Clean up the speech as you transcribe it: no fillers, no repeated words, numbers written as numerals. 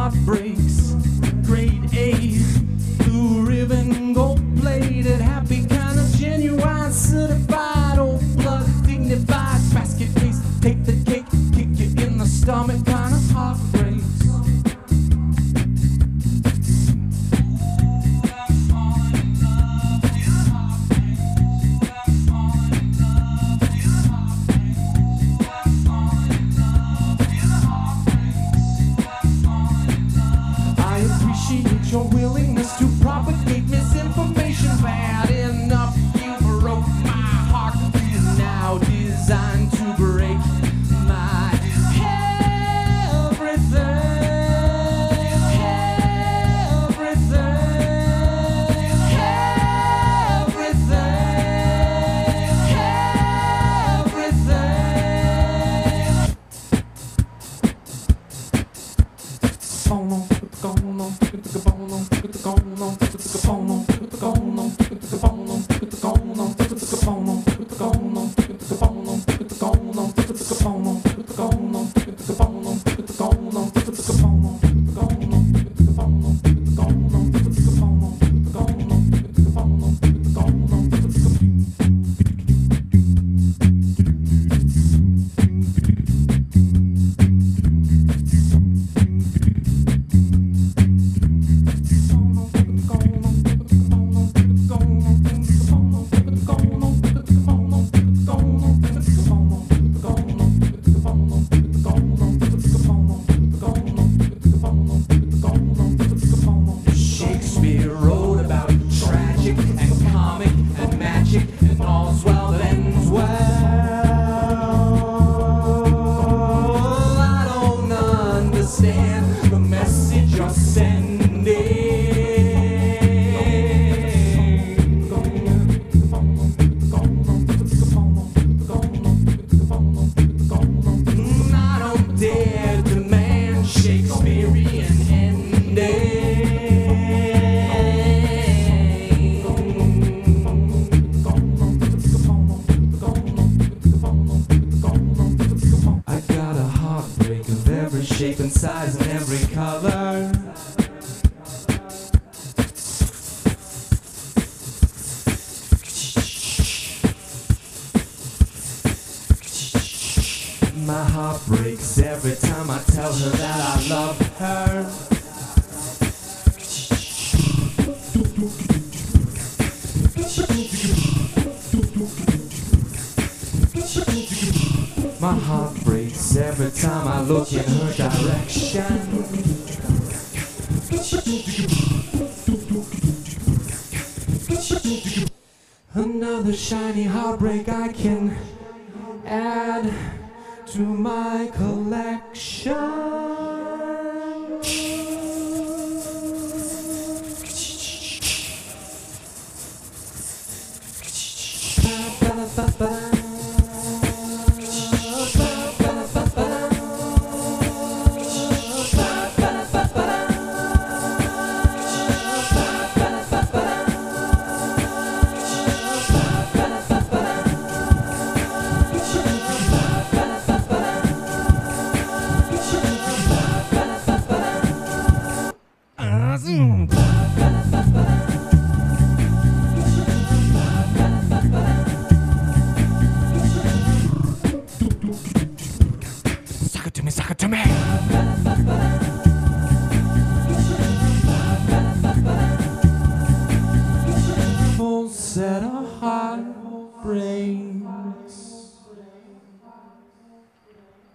Heartbreaks, grade A, blue ribbon, gold plated, happy kind of genuine, certified, old blood, dignified, basket case, take the cake, kick you in the stomach, kind of heartbreaks. Your willingness to propagate misinformation, bad enough you broke my heart, is now designed to break my everything, Shakespeare wrote about tragic and comic and magic, and all's well that ends well. I don't understand the message you're sending. I don't dare demand Shakespearean ending. Shape and size and every color. My heart breaks every time I tell her that I love her. My heart breaks every time I look in her direction. Another shiny heartbreak I can add to my collection. Suck it to me. Full set of heartbreaks.